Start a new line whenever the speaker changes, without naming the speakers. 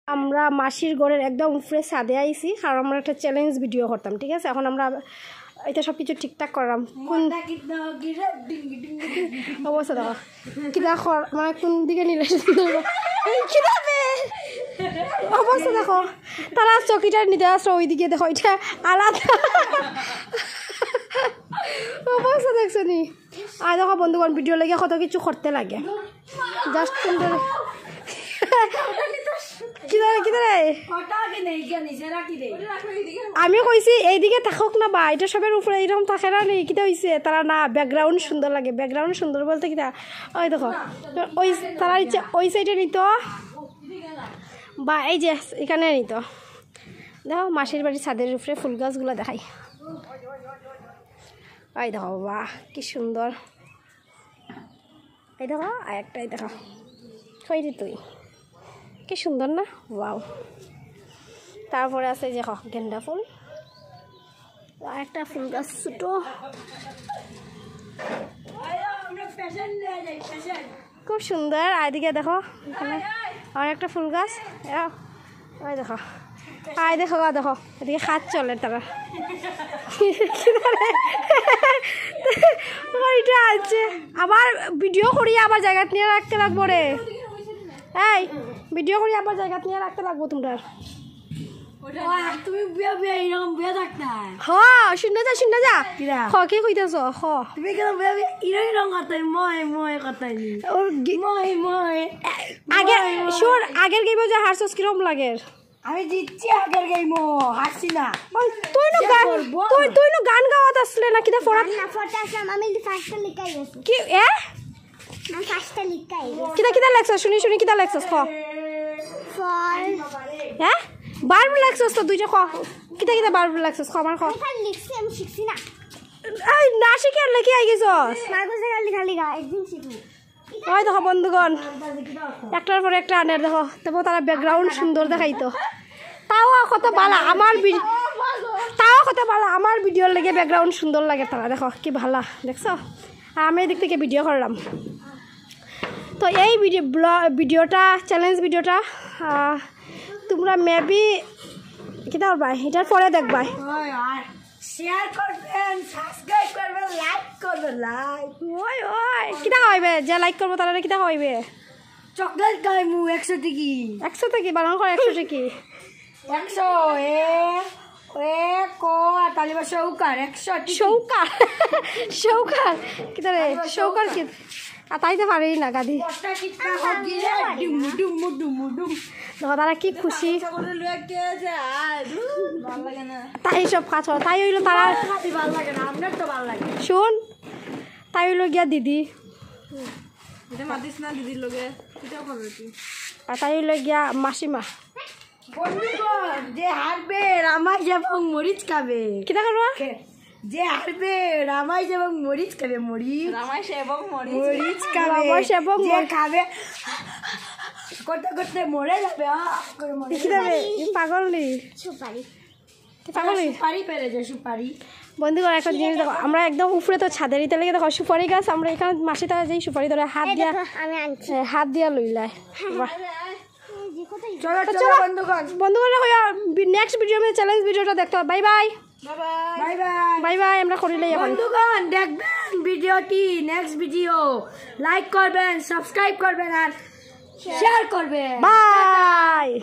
আমরা মাসির ঘরের একদম উপরে ছাদে আইছি কারণ আমরা একটা চ্যালেঞ্জ ভিডিও করতাম, ঠিক আছে? এখন আমরা এটা সব কিছু ঠিকঠাক করলাম। কোন অবস্থা দেখো কিনা মানে কোন দিকে নিলে অবস্থা দেখো, তারা চকিটা নিতে আসলো ওইদিকে, দেখো এটা আলাদা অবস্থা দেখছো নি। আর দেখো বন্ধুগণ, ভিডিও লেগে কত কিছু করতে লাগে, জাস্ট আমি কইছি এইদিকে থাকুক না বা এটা সবের উপরে এরকম থাকে না নেই, কিতা হয়েছে তারা না ব্যাকগ্রাউন্ড সুন্দর লাগে। ব্যাকগ্রাউন্ড সুন্দর বলতে কিতা ওই দেখো ওই তারা ইচ্ছা ওই সাইডে নিত বা এই যে এখানে নিত। দেখো মাসির বাড়ির ছাদের উপরে ফুল গাছগুলো দেখাই, ওই দেখো বাহ কি সুন্দর। এই দেখো আর একটাই দেখো কই রে তুই, কি সুন্দর না, ওয়াও। তারপরে আছে যে গেন্দা ফুল, আর একটা ফুল গাছ ছোটো, খুব সুন্দর। আর এদিকে দেখো এখানে আর একটা ফুল গাছ, ওই দেখো আয় দেখো দেখো এদিকে হাত চলে তারা ওইটা আছে। আবার ভিডিও করি আবার জায়গা নিয়ে রাখতে লাগবো রে, এই ভিডিও করি আবার জায়গা নিয়ে রাখতে লাগবো তোমরা।
তুমি বিয়া বিয়া এরকম বিয়া থাকতা
শুনে যা শুনে যা কি কইতেছ
তুমি কেন বিয়া বিয়া এরকম কথাই মই মই কথাই মই মই
আগে শুন আগের গেম যে হারছস কিরম লাগে?
আমি জিতছি আগের গেম হাসছি না।
তুই নো গান গাওয়াত আসলে না কিটা ফরাত
না ফটা আসলাম আমি ফার্স্টটা লিখাই গেছি
কি
আমি ফার্স্টটা লিখাই
কিটা কিটা লাগছস শুনি শুনি কিটা লাগছস
ফল
বারবার লাগছস তো দুইটা কিটা কিটা বারবার লাগছস আমার
আমি খালি লিখছি আমি শিখছি না।
এই না শিখে আর লিখে আই গেছস
মাগজে খালি লিখা একদিন শিখবো।
ওই দেখো বন্ধুগণ একটার পর একটা আনের দেখো, তবু তারা ব্যাকগ্রাউন্ড সুন্দর দেখাইতো। তাও কত ভালো আমার ভিডিওর লেগে ব্যাকগ্রাউন্ড সুন্দর লাগে তারা, দেখো কি ভালো দেখছো। আর আমি এদিক থেকে ভিডিও করলাম। তো এই ভিডিওটা চ্যালেঞ্জ ভিডিওটা তোমরা মেবি কিটা করবা এটার পরে দেখবা,
শেয়ার করবেন, সাবস্ক্রাইব করবেন, লাইক করবেন। লাইক
ওই কিটা হইবে যে লাইক করবো তারা কিটা হইবে?
চকলেট খাইমু 100 টিকি
100 থেকে বানানো করে 100 টাকি
100 এ কো তালিবা সৌকার 100
সৌকার কিটা রে সৌকার কি তাইতে পারি না গাদি। দেখো তারা কি খুশি, তাই সব কাজ তাই হইলো তারা শুন তাই হইলো গিয়া দিদি আর তাই হইলো গিয়া মাসিমা।
যে হারবে রামাই এবং মরিচ খাবে,
কিটা করবা?
যে হারবে রামাইশ এবং মরিচ খাবে, মরিচ খাবে, যে খাবে করতে করতে মরে যাবে।
পাগলি
সুপারি পেরে যে সুপারি।
বন্ধুগণ একটা জিনিস দেখো, আমরা একদম উপরে তো ছাদের ইতে লেগে দেখো সুপারি গাছ, আমরা এখানে মাসি তারা যেই সুপারি ধরে হাত দিয়া লইলাই।
চলো
বন্ধুগণ নেক্সট ভিডিও চ্যালেঞ্জ ভিডিওটা দেখতে হবে। Bye bye
bye bye
bye bye. আমরা করিলে
বন্ধুগণ দেখবেন ভিডিওটি, নেক্সট ভিডিও লাইক করবেন, সাবস্ক্রাইব করবেন আর শেয়ার করবেন।
বাই।